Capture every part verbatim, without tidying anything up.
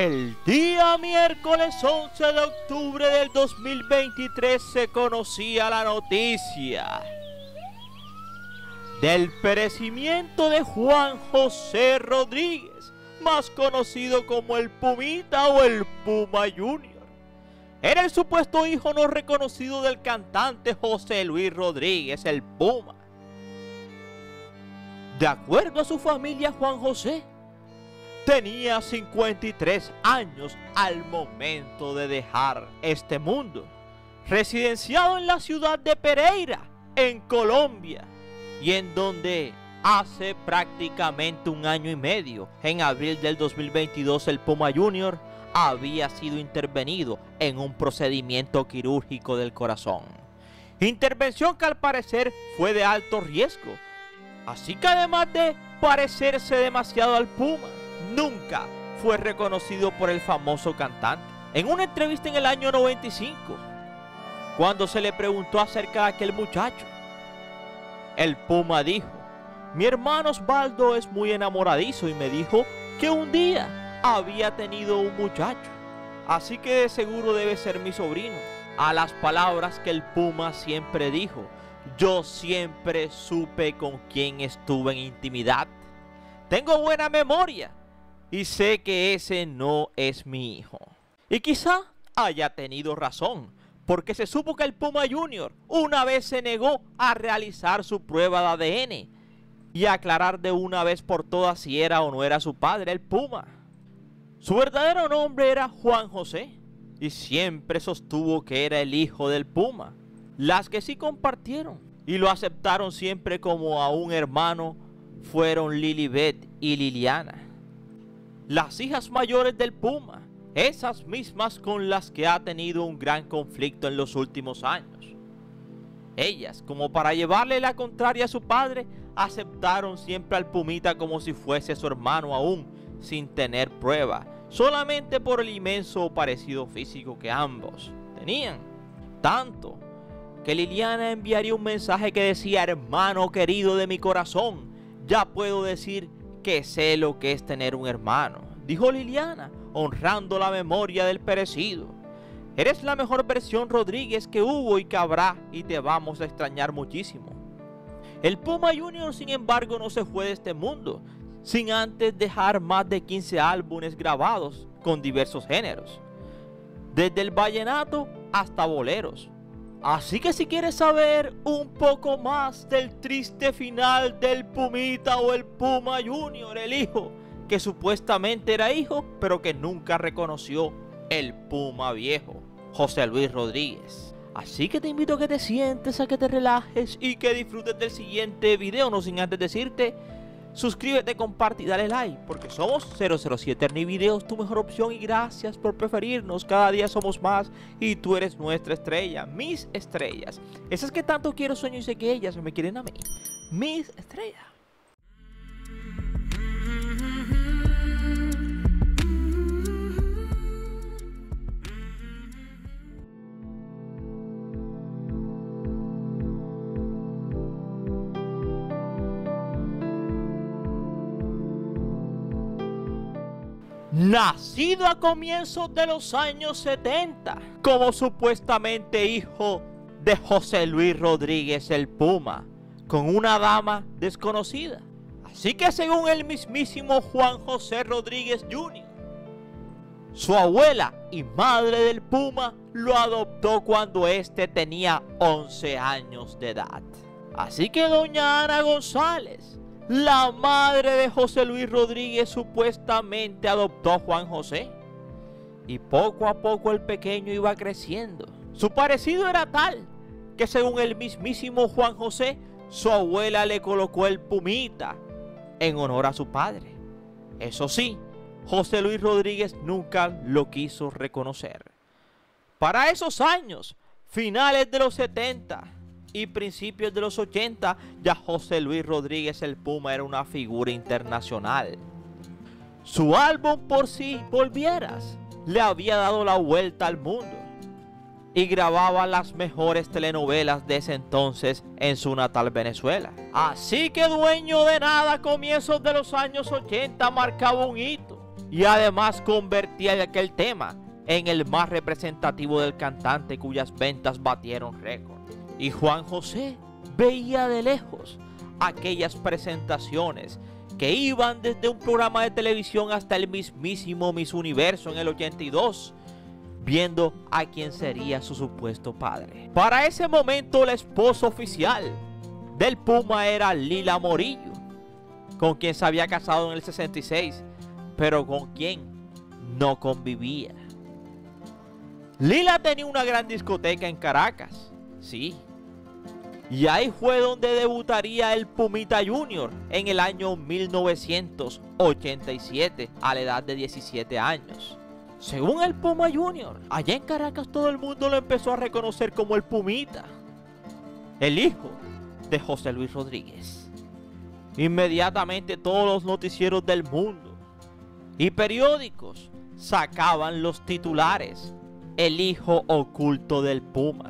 El día miércoles once de octubre del dos mil veintitrés se conocía la noticia del perecimiento de Juan José Rodríguez, más conocido como el Pumita o el Puma Junior. Era el supuesto hijo no reconocido del cantante José Luis Rodríguez, el Puma. De acuerdo a su familia, Juan José tenía cincuenta y tres años al momento de dejar este mundo, residenciado en la ciudad de Pereira, en Colombia, y en donde hace prácticamente un año y medio, en abril del dos mil veintidós, el Puma Junior había sido intervenido en un procedimiento quirúrgico del corazón. Intervención que al parecer fue de alto riesgo, así que además de parecerse demasiado al Puma, nunca fue reconocido por el famoso cantante. En una entrevista en el año noventa y cinco, cuando se le preguntó acerca de aquel muchacho, el Puma dijo: mi hermano Osvaldo es muy enamoradizo y me dijo que un día había tenido un muchacho, así que de seguro debe ser mi sobrino. A las palabras que el Puma siempre dijo: yo siempre supe con quién estuve en intimidad. Tengo buena memoria y sé que ese no es mi hijo. Y quizá haya tenido razón, porque se supo que el Puma Junior una vez se negó a realizar su prueba de A D N y a aclarar de una vez por todas si era o no era su padre, el Puma. Su verdadero nombre era Juan José y siempre sostuvo que era el hijo del Puma. Las que sí compartieron y lo aceptaron siempre como a un hermano fueron Lilibet y Liliana, las hijas mayores del Puma, esas mismas con las que ha tenido un gran conflicto en los últimos años. Ellas, como para llevarle la contraria a su padre, aceptaron siempre al Pumita como si fuese su hermano aún, sin tener prueba, solamente por el inmenso parecido físico que ambos tenían. Tanto que Liliana enviaría un mensaje que decía: hermano querido de mi corazón, ya puedo decir que sé lo que es tener un hermano, dijo Liliana, honrando la memoria del perecido. Eres la mejor versión Rodríguez que hubo y que habrá, y te vamos a extrañar muchísimo. El Puma Junior, sin embargo, no se fue de este mundo sin antes dejar más de quince álbumes grabados con diversos géneros, desde el vallenato hasta boleros. Así que si quieres saber un poco más del triste final del Pumita o el Puma Junior, el hijo que supuestamente era hijo, pero que nunca reconoció el Puma viejo, José Luis Rodríguez. Así que te invito a que te sientes, a que te relajes y que disfrutes del siguiente video, no sin antes decirte: suscríbete, comparte y dale like, porque somos cero cero siete Ernie Videos, tu mejor opción, y gracias por preferirnos. Cada día somos más y tú eres nuestra estrella, mis estrellas. Esas que tanto quiero, sueño y sé que ellas me quieren a mí, mis estrellas. Nacido a comienzos de los años setenta, como supuestamente hijo de José Luis Rodríguez el Puma, con una dama desconocida. Así que según el mismísimo Juan José Rodríguez Junior, su abuela y madre del Puma lo adoptó cuando éste tenía once años de edad. Así que doña Ana González, la madre de José Luis Rodríguez, supuestamente adoptó a Juan José. Y poco a poco el pequeño iba creciendo. Su parecido era tal que según el mismísimo Juan José, su abuela le colocó el Pumita en honor a su padre. Eso sí, José Luis Rodríguez nunca lo quiso reconocer. Para esos años, finales de los setenta y principios de los ochenta, ya José Luis Rodríguez el Puma era una figura internacional. Su álbum Por Si Volvieras le había dado la vuelta al mundo y grababa las mejores telenovelas de ese entonces en su natal Venezuela. Así que dueño de nada, a comienzos de los años ochenta marcaba un hito y además convertía aquel tema en el más representativo del cantante, cuyas ventas batieron récord. Y Juan José veía de lejos aquellas presentaciones que iban desde un programa de televisión hasta el mismísimo Miss Universo en el ochenta y dos, viendo a quién sería su supuesto padre. Para ese momento, la esposa oficial del Puma era Lila Morillo, con quien se había casado en el sesenta y seis, pero con quien no convivía. Lila tenía una gran discoteca en Caracas, sí, y ahí fue donde debutaría el Pumita Junior en el año mil novecientos ochenta y siete a la edad de diecisiete años. Según el Puma Junior, allá en Caracas todo el mundo lo empezó a reconocer como el Pumita, el hijo de José Luis Rodríguez. Inmediatamente todos los noticieros del mundo y periódicos sacaban los titulares: el hijo oculto del Puma.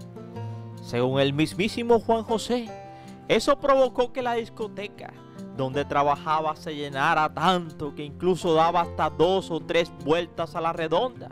Según el mismísimo Juan José, eso provocó que la discoteca donde trabajaba se llenara tanto que incluso daba hasta dos o tres vueltas a la redonda.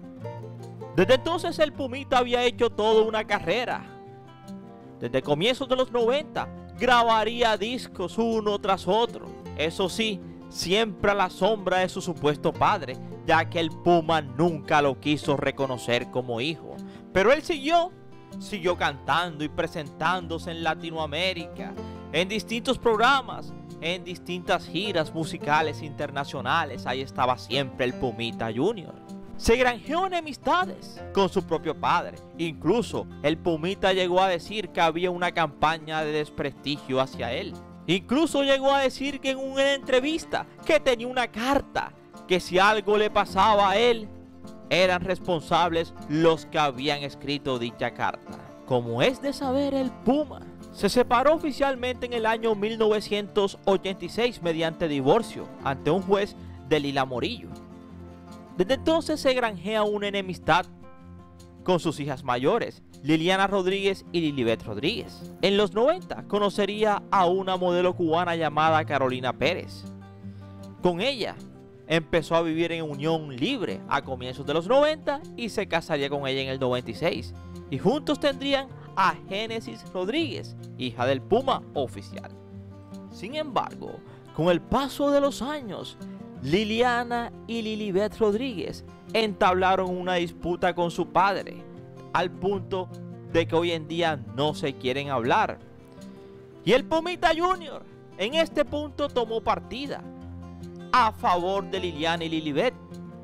Desde entonces el Pumita había hecho toda una carrera. Desde comienzos de los noventa grabaría discos uno tras otro. Eso sí, siempre a la sombra de su supuesto padre, ya que el Puma nunca lo quiso reconocer como hijo. Pero él siguió, siguió cantando y presentándose en Latinoamérica, en distintos programas, en distintas giras musicales internacionales. Ahí estaba siempre el Pumita Junior. Se granjeó enemistades con su propio padre. Incluso el Pumita llegó a decir que había una campaña de desprestigio hacia él. Incluso llegó a decir que en una entrevista que tenía una carta, que si algo le pasaba a él, eran responsables los que habían escrito dicha carta. Como es de saber, el Puma se separó oficialmente en el año mil novecientos ochenta y seis mediante divorcio ante un juez de Lila Morillo. Desde entonces se granjea una enemistad con sus hijas mayores, Liliana Rodríguez y Lilibet Rodríguez. En los noventa conocería a una modelo cubana llamada Carolina Pérez. Con ella empezó a vivir en unión libre a comienzos de los noventa y se casaría con ella en el noventa y seis. Y juntos tendrían a Génesis Rodríguez, hija del Puma oficial. Sin embargo, con el paso de los años, Liliana y Lilibet Rodríguez entablaron una disputa con su padre, al punto de que hoy en día no se quieren hablar. Y el Pumita Junior en este punto tomó partida a favor de Liliana y Lilibet,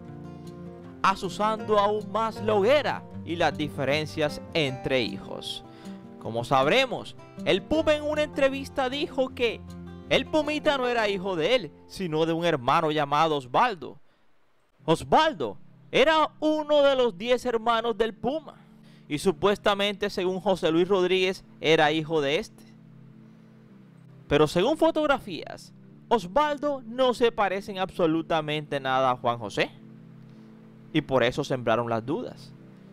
azuzando aún más la hoguera y las diferencias entre hijos. Como sabremos, el Puma en una entrevista dijo que el Pumita no era hijo de él, sino de un hermano llamado Osvaldo. Osvaldo era uno de los diez hermanos del Puma y supuestamente, según José Luis Rodríguez, era hijo de este. Pero según fotografías, Osvaldo no se parece en absolutamente nada a Juan José, y por eso sembraron las dudas.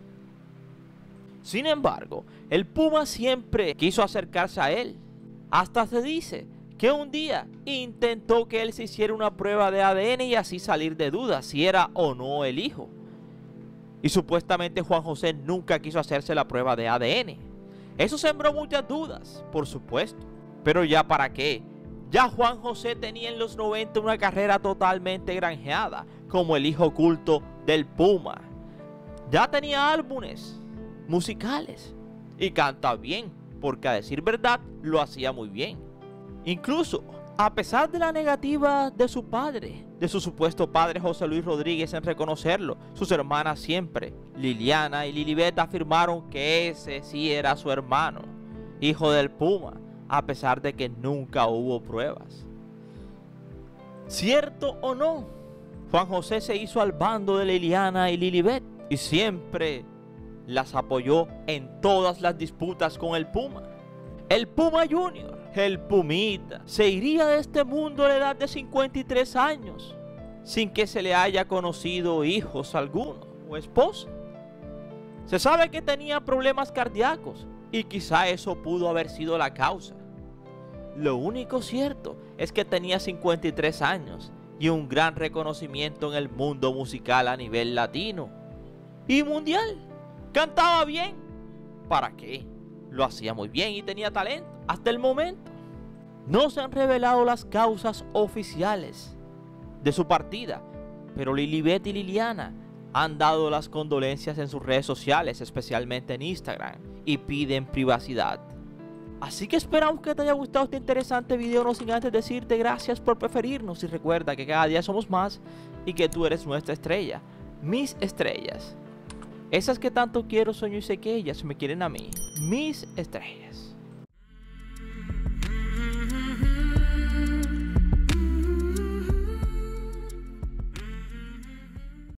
Sin embargo, el Puma siempre quiso acercarse a él. Hasta se dice que un día intentó que él se hiciera una prueba de A D N y así salir de dudas si era o no el hijo. Y supuestamente Juan José nunca quiso hacerse la prueba de A D N. Eso sembró muchas dudas, por supuesto. Pero ya para qué. Ya Juan José tenía en los noventa una carrera totalmente granjeada como el hijo oculto del Puma. Ya tenía álbumes musicales y canta bien, porque a decir verdad lo hacía muy bien. Incluso, a pesar de la negativa de su padre, de su supuesto padre José Luis Rodríguez en reconocerlo, sus hermanas siempre, Liliana y Lilibet, afirmaron que ese sí era su hermano, hijo del Puma, a pesar de que nunca hubo pruebas. ¿Cierto o no? Juan José se hizo al bando de Liliana y Lilibet y siempre las apoyó en todas las disputas con el Puma. El Puma Junior, el Pumita, se iría de este mundo a la edad de cincuenta y tres años, sin que se le haya conocido hijos alguno o esposa. Se sabe que tenía problemas cardíacos y quizá eso pudo haber sido la causa. Lo único cierto es que tenía cincuenta y tres años y un gran reconocimiento en el mundo musical a nivel latino y mundial. Cantaba bien. ¿Para qué? Lo hacía muy bien y tenía talento. Hasta el momento no se han revelado las causas oficiales de su partida, pero Lilibet y Liliana han dado las condolencias en sus redes sociales, especialmente en Instagram, y piden privacidad. Así que esperamos que te haya gustado este interesante video, no sin antes decirte gracias por preferirnos y recuerda que cada día somos más y que tú eres nuestra estrella, mis estrellas. Esas que tanto quiero, sueño y sé que ellas me quieren a mí, mis estrellas.